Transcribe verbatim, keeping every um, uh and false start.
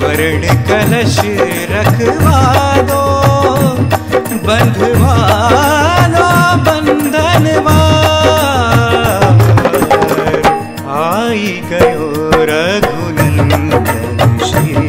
वर्ण कलश रखवा दो, बंधवा लो बंधनवार। आई गयो रघुनंदन श्री